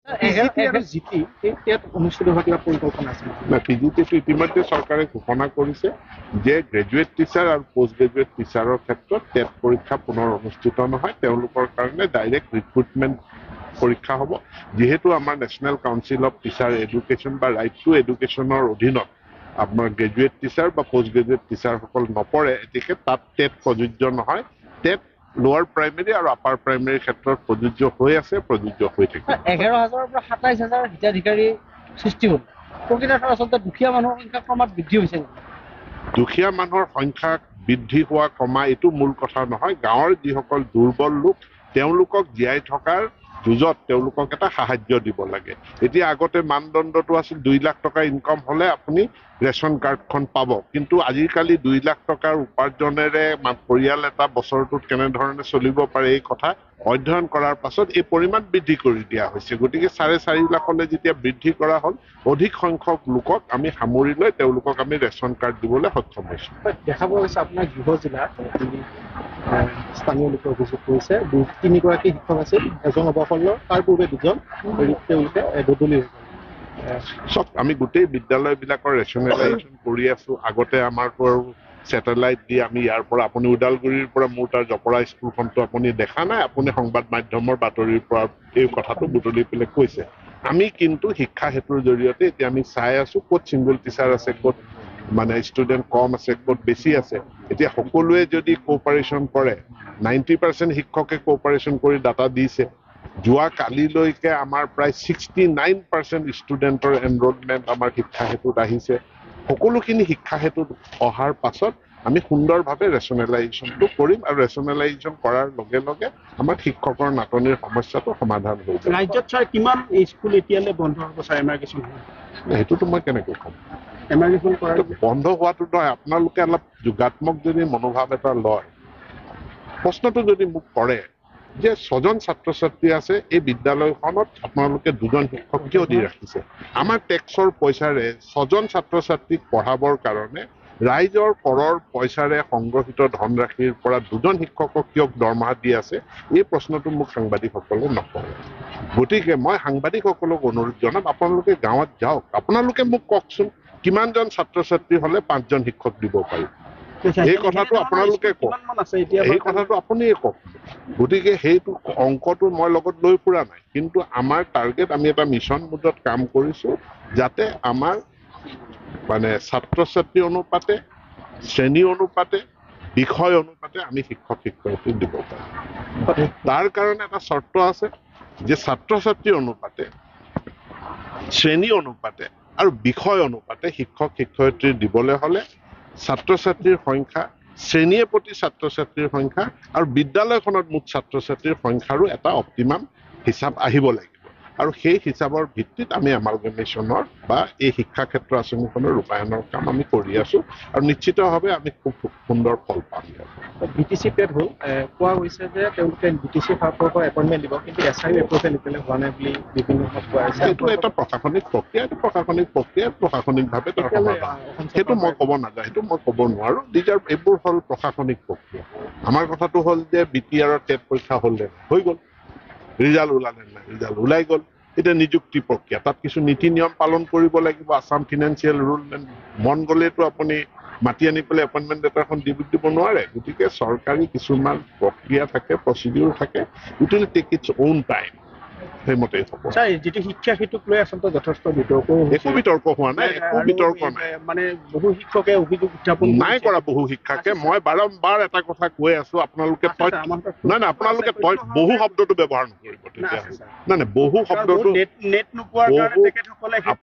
PGT ইতিমধ্যে চৰকাৰে ঘোষণা কৰিছে যে গ্ৰেজুৱেট টিচাৰ আৰু পোষ্ট গ্ৰেজুৱেট টিচাৰৰ ক্ষেত্ৰত টেট পৰীক্ষা পুনৰ অনুষ্ঠিত নহয়, তেওঁলোকৰ কাৰণে ডাইৰেক্ট ৰিক্ৰুটমেণ্ট পৰীক্ষা হ'ব। যিহেতু আমাৰ national council of teacher education বা ৰাইট টু এডুকেশ্যনৰ অধীনত আপোনাৰ গ্ৰেজুৱেট টিচাৰ বা পোষ্ট গ্ৰেজুৱেট টিচাৰসকল নপৰে, গতিকে তাত টেট প্ৰযোজ্য নহয়। টেট লোৱাৰ প্ৰাইমেৰী আৰু আপাৰ প্ৰাইমেৰীৰ ক্ষেত্ৰত প্ৰযোজ্য হৈ আছে, প্ৰযোজ্য হৈ থাকে। 11,000-ৰ পৰা 27,000 হিতাধিকাৰী সৃষ্টি হ'ল। প্ৰকৃততে আচলতে দুখীয়া মানুহৰ সংখ্যা ক্ৰমাৎ বৃদ্ধি হৈছে। দুখীয়া মানুহৰ সংখ্যা বৃদ্ধি হোৱা কমা এইটো মূল কথা নহয়। গাঁৱৰ যিসকল দুৰ্বল লোক তেওঁলোকক জীয়াই থকাৰ যুঁজত তেওঁলোকক এটা সাহায্য দিব লাগে। এতিয়া আগতে মানদণ্ডটো আছিল 2 লাখ টকা ইনকম হ'লে আপুনি ৰেচন কাৰ্ডখন পাব, কিন্তু আজিকালি 2 লাখ টকাৰ উপাৰ্জনেৰে পৰিয়াল এটা বছৰটোত কেনেধৰণে চলিব পাৰে এই কথা অধ্যয়ন কৰাৰ পাছত এই পৰিমাণ বৃদ্ধি কৰি দিয়া হৈছে। গতিকে 4.5 লাখলৈ যেতিয়া বৃদ্ধি কৰা হ'ল, অধিক সংখ্যক লোকক আমি সামৰি লৈ তেওঁলোকক আমি ৰেচন কাৰ্ড দিবলৈ সক্ষম হৈছোঁ। দেখা পোৱা গৈছে আপোনাৰ গৃহ জিলাত স্থানীয় লোকে অভিযোগ কৰিছে 3গৰাকী শিক্ষক আছিল, এজন অৱসৰ তাৰ পূৰ্বে 2জন, তেওঁলোকে বদলি হৈ গ'ল। চব আমি গোটেই বিদ্যালয়বিলাকৰ ৰেচনেলাইজেশ্যন কৰি আছো। আগতে আমাৰ ছেটেলাইট দি আমি ইয়াৰ পৰা আপুনি ওদালগুৰিৰ পৰা মোৰ তাৰ জপৰা স্কুলখনটো আপুনি দেখা নাই, আপুনি সংবাদ মাধ্যমৰ বাতৰিৰ পৰা এই কথাটো বুটলি পেলাই কৈছে। আমি কিন্তু শিক্ষা সেতুৰ জৰিয়তে এতিয়া আমি চাই আছো ক'ত ছিংগল টিচাৰ আছে, ক'ত মানে ষ্টুডেণ্ট কম আছে, ক'ত বেছি আছে। এতিয়া সকলোৱে যদি কোঅপাৰেশ্যন কৰে, 90% শিক্ষকে কোঅপাৰেশ্যন কৰি ডাটা দিছে। যোৱা কালিলৈকে আমাৰ প্ৰায় 69% ষ্টুডেণ্টৰ এনৰোলমেণ্ট আমাৰ শিক্ষা সেতুত আহিছে। সকলোখিনি শিক্ষা সেতুত অহাৰ পাছত আমি সুন্দৰভাৱে ৰেচনেলাইজেশ্যনটো কৰিম আৰু ৰেচনেলাইজেশ্যন কৰাৰ লগে লগে আমাৰ শিক্ষকৰ নাটনিৰ সমস্যাটো সমাধান হৈ যাব। ৰাজ্যত ছাৰ কিমান স্কুল এতিয়ালৈ বন্ধ হ'ব ছাৰ এমাৰ্গেশ্যন? সেইটোতো মই কেনেকৈ ক'ম? বন্ধ হোৱাটো নহয়, আপোনালোকে অলপ যোগাত্মক যদি মনোভাৱ এটা লয়, প্ৰশ্নটো যদি মোক কৰে যে 6জন ছাত্ৰ ছাত্ৰী আছে এই বিদ্যালয়খনত আপোনালোকে 2জন শিক্ষক কিয় দি ৰাখিছে? আমাৰ টেক্সৰ পইচাৰে 6জন ছাত্ৰ ছাত্ৰীক পঢ়াবৰ কাৰণে ৰাইজৰ কৰৰ পইচাৰে সংগ্ৰহিত ধনৰাশিৰ পৰা 2জন শিক্ষকক কিয় দৰমহা দি আছে, এই প্ৰশ্নটো মোক সাংবাদিকসকলে নকৰে। গতিকে মই সাংবাদিকসকলক অনুৰোধ জনাম, আপোনালোকে গাঁৱত যাওক, আপোনালোকে মোক কওকচোন কিমানজন ছাত্ৰ ছাত্ৰী হ'লে 5জন শিক্ষক দিব পাৰিব? এই কথাটো আপোনালোকে কওক, এই কথাটো আপুনিয়ে কওক। গতিকে সেইটো অংকটো মই লগত লৈ ফুৰা নাই, কিন্তু আমাৰ টাৰ্গেট আমি এটা মিছন মোডত কাম কৰিছো যাতে আমাৰ মানে ছাত্ৰ ছাত্ৰী অনুপাতে, শ্ৰেণী অনুপাতে, বিষয় অনুপাতে আমি শিক্ষক শিক্ষয়িত্ৰী দিব পাৰোঁ। তাৰ কাৰণে এটা চৰ্ত আছে যে ছাত্ৰ ছাত্ৰী অনুপাতে, শ্ৰেণী অনুপাতে আৰু বিষয় অনুপাতে শিক্ষক শিক্ষয়িত্ৰী দিবলৈ হ'লে ছাত্ৰ ছাত্ৰীৰ সংখ্যা, শ্ৰেণীয়ে প্ৰতি ছাত্ৰ ছাত্ৰীৰ সংখ্যা আৰু বিদ্যালয়খনত মুঠ ছাত্ৰ ছাত্ৰীৰ সংখ্যাৰো এটা অপ্টিমাম হিচাপ আহিব লাগিব। আৰু সেই হিচাপৰ ভিত্তিত আমি এমালগেমেশ্যনৰ বা এই শিক্ষা ক্ষেত্ৰ আঁচনিখনৰ ৰূপায়ণৰ কাম আমি কৰি আছো আৰু নিশ্চিতভাৱে আমি খুব সুন্দৰ ফল পাম। BTC পেড হ'ল, কোৱা হৈছে যে তেওঁলোকে BTC ফালৰ পৰা এপইণ্টমেণ্ট দিব, কিন্তু SIU এপ্ৰুভেল এতিয়ালৈ হোৱা নাই বুলি বিভিন্ন কোৱা হৈছে। এইটো এটা প্ৰশাসনিক প্ৰক্ৰিয়া, প্ৰশাসনিকভাৱে তাৰ সমাধান। সেইটো মই ক'ব নাযাওঁ, সেইটো মই ক'ব নোৱাৰো। এইবোৰ হ'ল প্ৰশাসনিক প্ৰক্ৰিয়া। আমাৰ কথাটো হ'ল যে BTR টেট পৰীক্ষা হ'ল নে হৈ গ'ল, ৰিজাল্ট ওলালে নাই, ৰিজাল্ট ওলাই গ'ল। এতিয়া নিযুক্তি প্ৰক্ৰিয়া, তাত কিছু নীতি নিয়ম পালন কৰিব লাগিব। আছাম ফিনান্সিয়েল ৰুল মন গ'লেতো আপুনি মাতি আনি পেলাই এপইণ্টমেণ্ট লেটাৰখন দিব নোৱাৰে। গতিকে চৰকাৰী কিছুমান প্ৰক্ৰিয়া থাকে, প্ৰচিডিউৰ থাকে, it will take its own time. সেইমতেই হ'ব। যিটো শিক্ষা সেইটোক লৈ আচলতে যথেষ্ট বিতৰ্ক, একো বিতৰ্ক হোৱা নাই, একো বিতৰ্ক নাই। মানে বহু শিক্ষকে অভিযোগ উত্থাপন নাই কৰা। বহু শিক্ষকে মই বাৰম্বাৰ এটা কথা কৈ আছো, আপোনালোকে নাই নাই, আপোনালোকে বহু শব্দটো ব্যৱহাৰ নকৰিব। তেতিয়া নাই নাই, বহু শব্দটো নেট নোপোৱাৰ কাৰণে তেখেতসকলে